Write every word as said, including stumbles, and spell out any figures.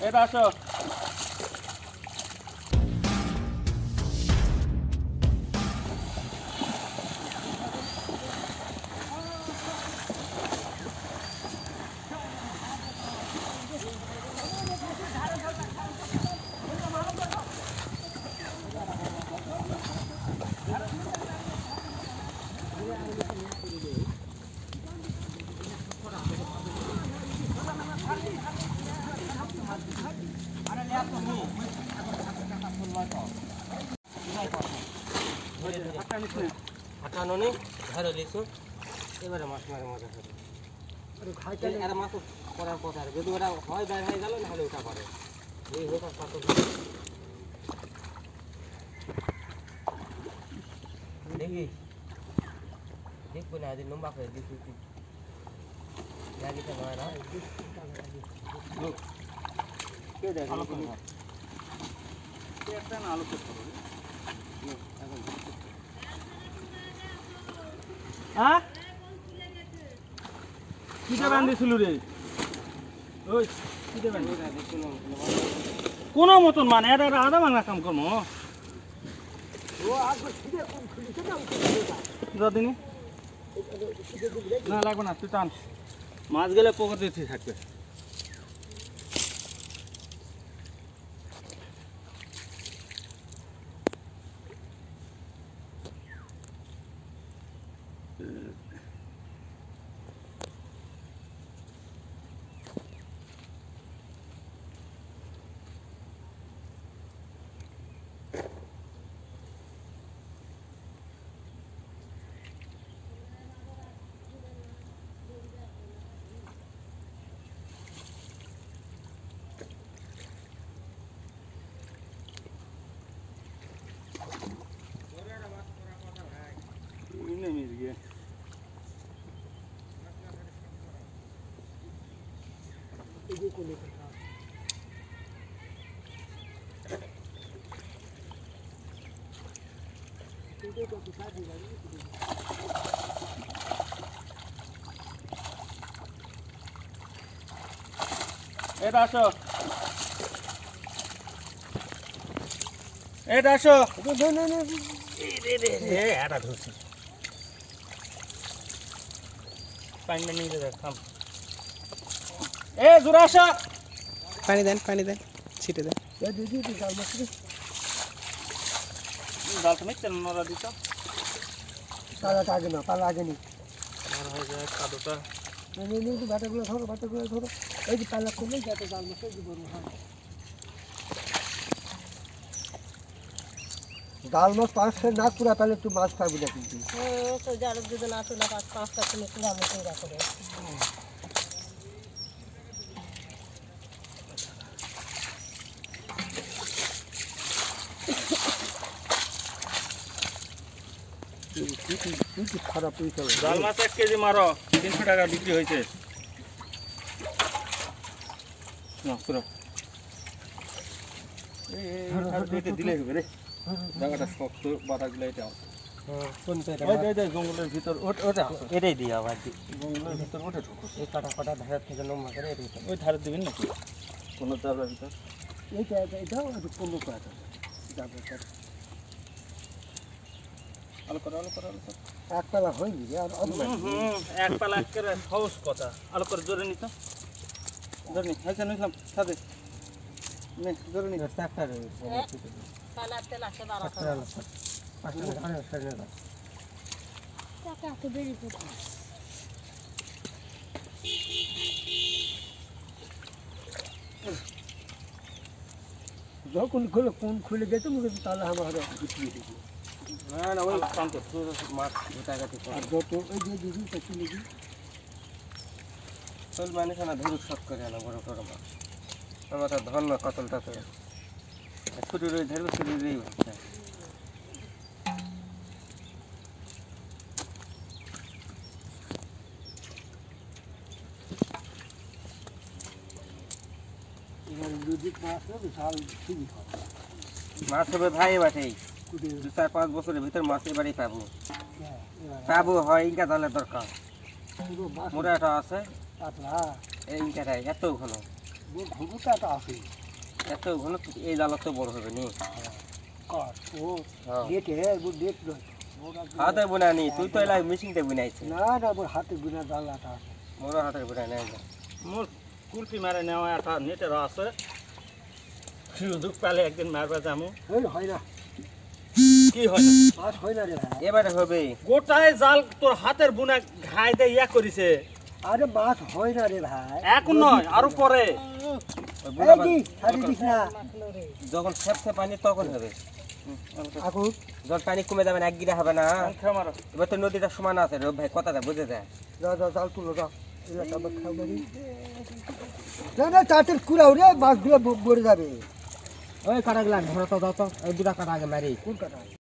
এটা আসো हटानो नहीं घर लिसो এবারে মাছ মারে মজা করে আরে খাই খাই আরে মাছ করার কথা আর যদি ওটা হয় বাইরে হয়ে গেল না হলে ওটা করে এই হোক আর পাতল দেখি দেখ কোন আদি লম্বা করে দেখি তুই জায়গাটা নয় না লোক কে দেখ আলো করে কে একটা না আলো করতে হবে এখন হ্যাঁ কিটা বান্ধিছিল রে ওই কিটা বান্ধিছিল কোন মতন মানে এটা আধা ভাঙা কাম করবো দিনে না লাগবে না তুই টান মাছ গেলে পকেটে থাকবে मिल गया এটা আসো এটা আসো রে রে রে এটা ধরছি পানি নিয়ে দে থাম এ জোরে আসো পানি দেন পানি দেন ছিটে দেন এ দিদি দি জাল মাছ রে জাল তো মেচন নরা দিছো পালা আগে না পালা আগে নি আর হয়ে যায় কাদোটা নে নে নে বাটাগুলো ধরো বাটাগুলো ধরো এই যে পালা খুলে যাতে জাল মাছ এই বড় হয় জাল মাছ পাঁচটা না পুরা তাহলে একটু মাছ পাবি না কিন্তু ও তো জাল যদি না তো না পাঁচ পাঁচটা তুমি পুরা আমি পুরা করে কি খারাপ হইছে জাল মাছ এক কেজি মারো তিনশো টাকা বিক্রি হয়েছে না পুরো এই এই দিলে হবে রে জায়গাটা শক্ত বাটাগুলো এটা কোনটা ওই দে দে জঙ্গলের ভিতর ওটা এটাই দিয়া ভাই জঙ্গলের ভিতর ওটা ঢুকো এই কাটা কাটা ধার থেকে লম্বা করে এটাই ওই ধারে দিবেন নাকি কোনো চাপড়ার ভিতর এইটা এটাও একটু কম কাটা যাবে কাটা আলো করো আলো করো আলো করো এক পালা হয়নি আর হুম এক পালা করে সহজ কথা আলো করে জোরে নিত জোরে নি হাইছে নিলাম সাথে নে জোরে নি ট্রাক্টর রয়েছে পালা তেল আছে বারো পাঁচটা ধারে সরে না টাকা তো বেরি করতে যখন খুলে কোন খুলে গেছে মুখে তাহলে আমার বিক্রি হয়ে যাবে না না ওই শান্ত মাছ গোটাগাটি আর যত ওই যে দিদি তা চলে গিয়ে চল মানে না ধরু শট করে আনা বড় বড় মাছ আমার তো ধন না কাতলটা তো ছুটি রয়ে ধরবে ছুটি রয়েই ভাবছে মাছ হবে ভাই বাটেই দু চার পাঁচ বছরের ভিতর মাছ এবারেই পাবো পাবো হয় ইনকা দলের দরকার মোড়াটা আছে এই ইনকাটাই এত ঘন ঘুঘুটা আছে এত ঘন এই জাল তো বড় হবে নি কাট ও হ্যাঁ ডেট হে গো ডেট নয় হাতে বুনানি তুই তো এলাই মেশিনতে বুনাইছিস না না মোর হাতে গুনা জালাটা আছে মোর হাতে বুনাই নাই মোর কুলপি মারে নেওয়া একটা নেটের আছে সুযোগ পেলে একদিন মারবা যামু এই হয় না কি হয় না মাছ হয় না রে ভাই এবারে হবে গোটায় জাল তোর হাতের বুনা ঘাই দিয়ে ইয়া করিছে আরে মাছ হয় না রে ভাই এখন নয় আরো পরে এই দি ছাড়ি দিস না যখন সেপসে পানি তখন হবে এখন যখন পানি কমে যাবে না এক গিরা হবে না সংখ্যা মারো এবার তো নদীটা সমান আছে রে ভাই কথাটা বুঝে যায় যা যা জাল তুলো যা এটা তো খাও বাড়ি না না চাটের কুড়াও রে মাছগুলো মরে যাবে ওই কাটা গেলাম ধরো তো দাও তো এই দুটা কাটা আগে মারি কোন কাটা